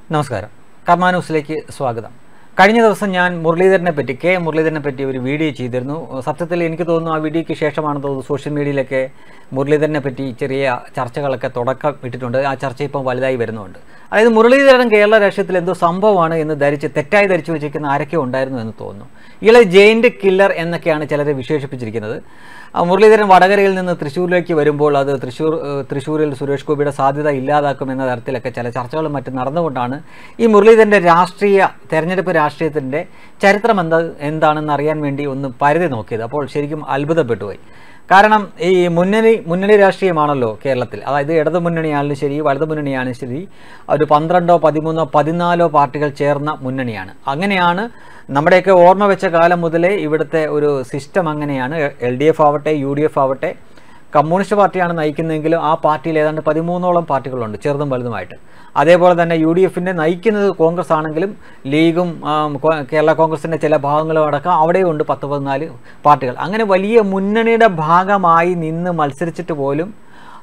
നമസ്കാരം. കർമ്മ ന്യൂസിലേക്ക് സ്വാഗതം. കഴിഞ്ഞ ദിവസം ഞാൻ കെ മുരളീധരനെ പറ്റി ഒരു വീഡിയോ ചെയ്തിരുന്നു. സത്യത്തിൽ എനിക്ക് തോന്നുന്നു ആ വീഡിയോയ്ക്ക് ശേഷമാണ് തോന്നുന്നു സോഷ്യൽ മീഡിയയിലൊക്കെ മുരളീധരനെ പറ്റി ചെറിയ ചർച്ചകളൊക്കെ തുടക്കം ഇട്ടിട്ടുണ്ട്. ആ ചർച്ച ഇപ്പം വലുതായി വരുന്നുണ്ട്. അതായത് മുരളീധരൻ കേരള രാഷ്ട്രീയത്തിൽ എന്തോ സംഭവമാണ് എന്ന് തെറ്റായി ധരിച്ചു വെച്ചിരിക്കുന്ന ആരൊക്കെ ഉണ്ടായിരുന്നു എന്ന് തോന്നുന്നു. ഇയാളെ ജയിന്റ് കില്ലർ എന്നൊക്കെയാണ് ചിലരെ വിശേഷിപ്പിച്ചിരിക്കുന്നത്. മുരളീധരൻ വടകരയിൽ നിന്ന് തൃശ്ശൂരിലേക്ക് വരുമ്പോൾ അത് തൃശ്ശൂരിൽ സുരേഷ് ഗോപിയുടെ സാധ്യത ഇല്ലാതാക്കുമെന്ന തരത്തിലൊക്കെ ചില ചർച്ചകളും മറ്റും നടന്നുകൊണ്ടാണ് ഈ മുരളീധരൻ്റെ തെരഞ്ഞെടുപ്പ് രാഷ്ട്രീയത്തിൻ്റെ ചരിത്രം എന്താണെന്ന് അറിയാൻ വേണ്ടി ഒന്ന് പരിധി നോക്കിയത്. അപ്പോൾ ശരിക്കും അത്ഭുതപ്പെട്ടുപോയി. കാരണം ഈ മുന്നണി രാഷ്ട്രീയമാണല്ലോ കേരളത്തിൽ. അതായത് ഇടതു മുന്നണിയാണെങ്കിലും ശരി വലതു മുന്നണിയാണെങ്കിലും ശരി ഒരു 12, 13, 14 പാർട്ടികൾ ചേർന്ന മുന്നണിയാണ്. അങ്ങനെയാണ് നമ്മുടെയൊക്കെ ഓർമ്മ വെച്ച കാലം മുതലേ ഇവിടുത്തെ ഒരു സിസ്റ്റം അങ്ങനെയാണ്. LDF ആവട്ടെ UDF ആവട്ടെ കമ്മ്യൂണിസ്റ്റ് പാർട്ടിയാണ് നയിക്കുന്നതെങ്കിലും ആ പാർട്ടിയിൽ ഏതാണ്ട് 13ഓളം പാർട്ടികളുണ്ട് ചെറുതും വലുതുമായിട്ട്. അതേപോലെ തന്നെ UDFൻ്റെ നയിക്കുന്നത് കോൺഗ്രസ് ആണെങ്കിലും ലീഗും കേരള കോൺഗ്രസിൻ്റെ ചില ഭാഗങ്ങളും അടക്കം അവിടെയുണ്ട് 10-14 പാർട്ടികൾ. അങ്ങനെ വലിയ മുന്നണിയുടെ ഭാഗമായി നിന്ന് മത്സരിച്ചിട്ട് പോലും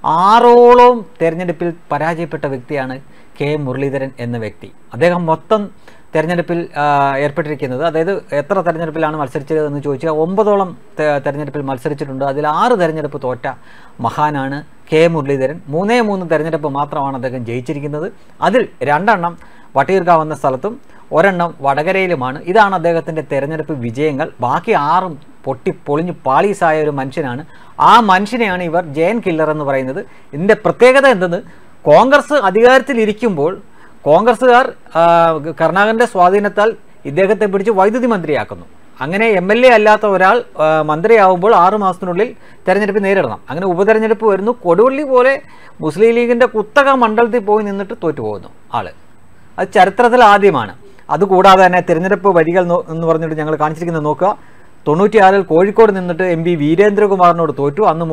6ഓളം തെരഞ്ഞെടുപ്പിൽ പരാജയപ്പെട്ട വ്യക്തിയാണ് കെ മുരളീധരൻ എന്ന വ്യക്തി. അദ്ദേഹം മൊത്തം തെരഞ്ഞെടുപ്പിൽ ഏർപ്പെട്ടിരിക്കുന്നത്, അതായത് എത്ര തെരഞ്ഞെടുപ്പിലാണ് മത്സരിച്ചത് എന്ന് ചോദിച്ചാൽ 9ഓളം തെരഞ്ഞെടുപ്പിൽ മത്സരിച്ചിട്ടുണ്ട്. അതിൽ 6 തെരഞ്ഞെടുപ്പ് തോറ്റ മഹാനാണ് കെ മുരളീധരൻ. 3 തെരഞ്ഞെടുപ്പ് മാത്രമാണ് അദ്ദേഹം ജയിച്ചിരിക്കുന്നത്. അതിൽ 2 വട്ടിയൂർക്കാവ് എന്ന സ്ഥലത്തും 1 വടകരയിലുമാണ്. ഇതാണ് അദ്ദേഹത്തിൻ്റെ തെരഞ്ഞെടുപ്പ് വിജയങ്ങൾ. ബാക്കി 6 പൊളിഞ്ഞ് പാളീസായ ഒരു മനുഷ്യനാണ്. ആ മനുഷ്യനെയാണ് ഇവർ ജയൻ കില്ലർ എന്ന് പറയുന്നത്. ഇതിൻ്റെ പ്രത്യേകത എന്തെന്ന്, കോൺഗ്രസ് അധികാരത്തിലിരിക്കുമ്പോൾ കോൺഗ്രസ്സുകാർ കരുണാകരൻ്റെ സ്വാധീനത്താൽ ഇദ്ദേഹത്തെ പിടിച്ച് വൈദ്യുതി മന്ത്രിയാക്കുന്നു. അങ്ങനെ MLA അല്ലാത്ത ഒരാൾ മന്ത്രിയാവുമ്പോൾ 6 മാസത്തിനുള്ളിൽ തെരഞ്ഞെടുപ്പ് നേരിടണം. അങ്ങനെ ഉപതെരഞ്ഞെടുപ്പ് വരുന്നു. കൊടുവള്ളി പോലെ മുസ്ലിം ലീഗിൻ്റെ കുത്തക മണ്ഡലത്തിൽ പോയി നിന്നിട്ട് തോറ്റുപോകുന്നു ആള്. അത് ചരിത്രത്തിൽ ആദ്യമാണ്. അതുകൂടാതെ തന്നെ തിരഞ്ഞെടുപ്പ് വഴികൾ എന്ന് പറഞ്ഞിട്ട് ഞങ്ങൾ കാണിച്ചിരിക്കുന്നത് നോക്കുക. 96-ൽ കോഴിക്കോട് നിന്നിട്ട് MP വീരേന്ദ്രകുമാറിനോട് തോറ്റു. അന്ന്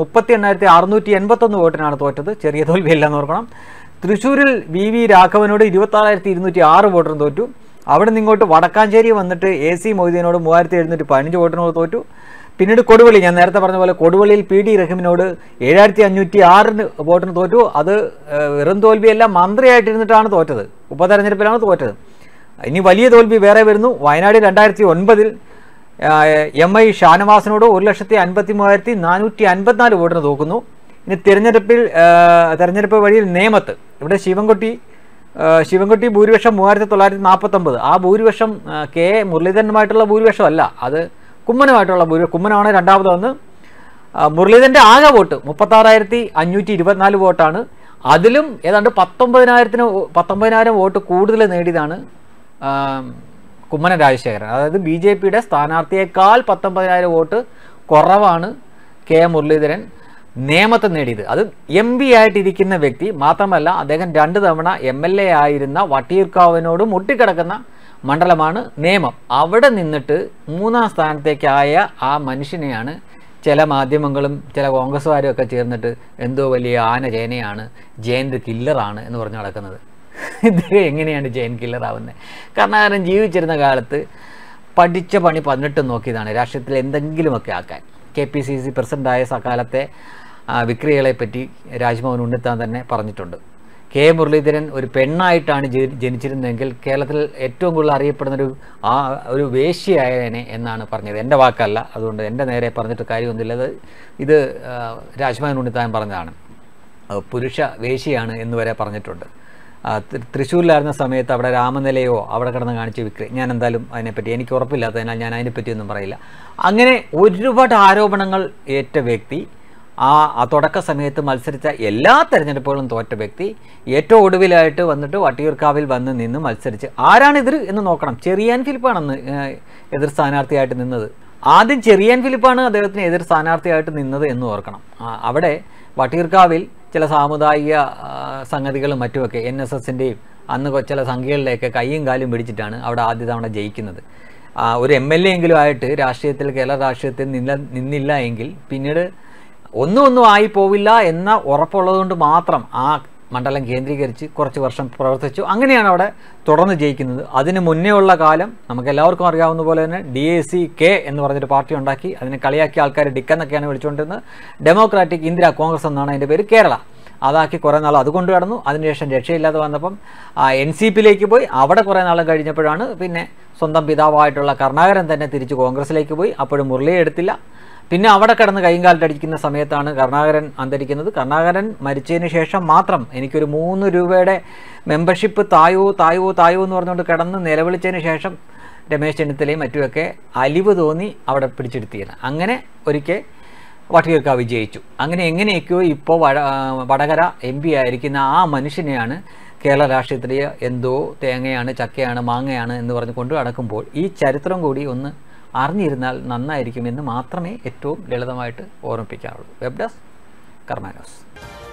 38,681 വോട്ടിനാണ് തോറ്റത്. ചെറിയ തോൽവിയല്ലെന്ന് ഓർക്കണം. തൃശ്ശൂരിൽ VV രാഘവനോട് 26,206 വോട്ടിന് തോറ്റു. അവിടെ നിന്ന് ഇങ്ങോട്ട് വടക്കാഞ്ചേരി വന്നിട്ട് AC മൊയ്തീനോട് 3,715 വോട്ടിനോട് തോറ്റു. പിന്നീട് കൊടുവള്ളി, ഞാൻ നേരത്തെ പറഞ്ഞ പോലെ കൊടുവള്ളിയിൽ PD റഹീമിനോട് 7,506 വോട്ടിന് തോറ്റു. അത് വെറും തോൽവിയല്ല, മന്ത്രിയായിട്ടിരുന്നിട്ടാണ് തോറ്റത്. ഉപതെരഞ്ഞെടുപ്പിലാണ് തോറ്റത്. ഇനി വലിയ തോൽവി വേറെ വരുന്നു. വയനാട് 2009-ൽ MI ഷാനവാസിനോട് 1,53,454 വോട്ടിന് തോക്കുന്നു. ഇനി തെരഞ്ഞെടുപ്പ് വഴിയിൽ നേമത്ത്, ഇവിടെ ശിവൻകുട്ടി ഭൂരിപക്ഷം 3,949. ആ ഭൂരിപക്ഷം കെ മുരളീധരനുമായിട്ടുള്ള ഭൂരിപക്ഷം അല്ല, അത് കുമ്മനുമായിട്ടുള്ള കുമ്മനാണ് രണ്ടാമത് വന്ന്. മുരളീധരൻ്റെ ആകെ വോട്ട് 36,524 വോട്ടാണ്. അതിലും ഏതാണ്ട് 19,000 വോട്ട് കൂടുതൽ നേടിയതാണ് കുമ്മനം രാജശേഖരൻ. അതായത് BJPയുടെ സ്ഥാനാർത്ഥിയേക്കാൾ 19,000 വോട്ട് കുറവാണ് കെ മുരളീധരൻ നേമത്ത് നേടിയത്. അത് MP ആയിട്ടിരിക്കുന്ന വ്യക്തി മാത്രമല്ല, അദ്ദേഹം 2 തവണ MLA ആയിരുന്ന വട്ടിയൂർക്കാവിനോട് മുട്ടിക്കിടക്കുന്ന മണ്ഡലമാണ് നേമം. അവിടെ നിന്നിട്ട് 3ാം സ്ഥാനത്തേക്കായ ആ മനുഷ്യനെയാണ് ചില മാധ്യമങ്ങളും ചില കോൺഗ്രസ്സുകാരും ഒക്കെ ചേർന്നിട്ട് എന്തോ വലിയ ചേനയാണ്, ജയന്റ് കില്ലറാണ് എന്ന് പറഞ്ഞ് നടക്കുന്നത്. ഇദ്ദേഹം എങ്ങനെയാണ് ജയൻ കില്ലറാവുന്നത്? കരുണാകരൻ ജീവിച്ചിരുന്ന കാലത്ത് പഠിച്ച പണി 18 നോക്കിയതാണ് രാഷ്ട്രീയത്തിൽ എന്തെങ്കിലുമൊക്കെ ആക്കാൻ. KPCC പ്രസിഡൻ്റായ സകാലത്തെ വിക്രികളെപ്പറ്റി രാജ്ഭവൻ ഉണ്ണിത്താൻ തന്നെ പറഞ്ഞിട്ടുണ്ട്. കെ മുരളീധരൻ ഒരു പെണ്ണായിട്ടാണ് ജനിച്ചിരുന്നതെങ്കിൽ കേരളത്തിൽ ഏറ്റവും കൂടുതൽ അറിയപ്പെടുന്നൊരു ഒരു വേശ്യയായനെ എന്നാണ് പറഞ്ഞത്. എൻ്റെ വാക്കല്ല, അതുകൊണ്ട് എൻ്റെ നേരെ പറഞ്ഞിട്ട് കാര്യമൊന്നുമില്ല. ഇത് രാജ്ഭവൻ ഉണ്ണിത്താൻ പറഞ്ഞതാണ്. പുരുഷ വേശ്യയാണ് എന്ന് വരെ പറഞ്ഞിട്ടുണ്ട്. തൃശ്ശൂരിലായിരുന്ന സമയത്ത് അവിടെ രാമനിലയോ അവിടെ കിടന്ന് കാണിച്ച വിക്രി, ഞാൻ എന്തായാലും അതിനെപ്പറ്റി എനിക്ക് ഉറപ്പില്ലാത്തതിനാൽ ഞാൻ അതിനെപ്പറ്റിയൊന്നും പറയില്ല. അങ്ങനെ ഒരുപാട് ആരോപണങ്ങൾ ഏറ്റ വ്യക്തി, ആ തുടക്ക സമയത്ത് മത്സരിച്ച എല്ലാ തെരഞ്ഞെടുപ്പുകളും തോറ്റ വ്യക്തി, ഏറ്റവും ഒടുവിലായിട്ട് വന്നിട്ട് വട്ടിയൂർക്കാവിൽ വന്ന് നിന്ന് മത്സരിച്ച് ആരാണ് എതിർ എന്ന് നോക്കണം. ചെറിയാൻ ഫിലിപ്പാണെന്ന് എതിർ സ്ഥാനാർത്ഥിയായിട്ട് നിന്നത്. ആദ്യം ചെറിയാൻ ഫിലിപ്പാണ് അദ്ദേഹത്തിന് എതിർ സ്ഥാനാർത്ഥിയായിട്ട് നിന്നത് എന്ന് ഓർക്കണം. അവിടെ വട്ടിയൂർക്കാവിൽ ചില സാമുദായിക സംഗതികളും മറ്റുമൊക്കെ NSSൻ്റെയും അന്ന് ചില സംഖ്യകളിലേക്ക് കയ്യും കാലും പിടിച്ചിട്ടാണ് അവിടെ ആദ്യ തവണ ജയിക്കുന്നത്. ഒരു MLA എങ്കിലും ആയിട്ട് കേരള രാഷ്ട്രീയത്തിൽ നിന്നില്ല എങ്കിൽ പിന്നീട് ഒന്നും ആയി പോവില്ല എന്ന ഉറപ്പുള്ളതുകൊണ്ട് മാത്രം ആ മണ്ഡലം കേന്ദ്രീകരിച്ച് കുറച്ച് വർഷം പ്രവർത്തിച്ചു. അങ്ങനെയാണ് അവിടെ തുടർന്ന് ജയിക്കുന്നത്. അതിന് മുന്നേ ഉള്ള കാലം നമുക്കെല്ലാവർക്കും അറിയാവുന്ന പോലെ തന്നെ DAC-K എന്ന് പറഞ്ഞൊരു പാർട്ടി ഉണ്ടാക്കി. അതിനെ കളിയാക്കിയ ആൾക്കാർ ഡിക്ക് എന്നൊക്കെയാണ് വിളിച്ചുകൊണ്ടിരുന്നത്. ഡെമോക്രാറ്റിക് ഇന്ദിര കോൺഗ്രസ് എന്നാണ് അതിൻ്റെ പേര്. കേരള അതാക്കി കുറേ നാൾ അതുകൊണ്ട് കടന്നു. അതിനുശേഷം രക്ഷയില്ലാതെ വന്നപ്പം NCPയിലേക്ക് പോയി. അവിടെ കുറേ നാൾ കഴിഞ്ഞപ്പോഴാണ് പിന്നെ സ്വന്തം പിതാവായിട്ടുള്ള കരുണാകരൻ തന്നെ തിരിച്ച് കോൺഗ്രസ്സിലേക്ക് പോയി. അപ്പോഴും മുരളിയെ എടുത്തില്ല. പിന്നെ അവിടെ കിടന്ന് കൈയും കാലിട്ടടിക്കുന്ന സമയത്താണ് കരുണാകരൻ അന്തരിക്കുന്നത്. കരുണാകരൻ മരിച്ചതിന് ശേഷം മാത്രം എനിക്കൊരു 3 രൂപയുടെ മെമ്പർഷിപ്പ് തായോ എന്ന് പറഞ്ഞുകൊണ്ട് കിടന്ന് നിലവിളിച്ചതിന് ശേഷം രമേശ് ചെന്നിത്തലയും മറ്റുമൊക്കെ അലിവ് തോന്നി അവിടെ പിടിച്ചെടുത്തിയാണ്. അങ്ങനെ ഒരിക്കൽ വട്ടിയൂർക്കാവ് വിജയിച്ചു. അങ്ങനെ എങ്ങനെയൊക്കെയോ ഇപ്പോൾ വടകര MP ആയിരിക്കുന്ന ആ മനുഷ്യനെയാണ് കേരള രാഷ്ട്രീയത്തിൽ എന്തോ തേങ്ങയാണ്, ചക്കയാണ്, മാങ്ങയാണ് എന്ന് പറഞ്ഞ് കൊണ്ടു നടക്കുമ്പോൾ ഈ ചരിത്രം കൂടി ഒന്ന് അറിഞ്ഞിരുന്നാൽ നന്നായിരിക്കുമെന്ന് മാത്രമേ ഏറ്റവും ലളിതമായിട്ട് ഓർമ്മിപ്പിക്കാറുള്ളൂ. Web desk Karma news.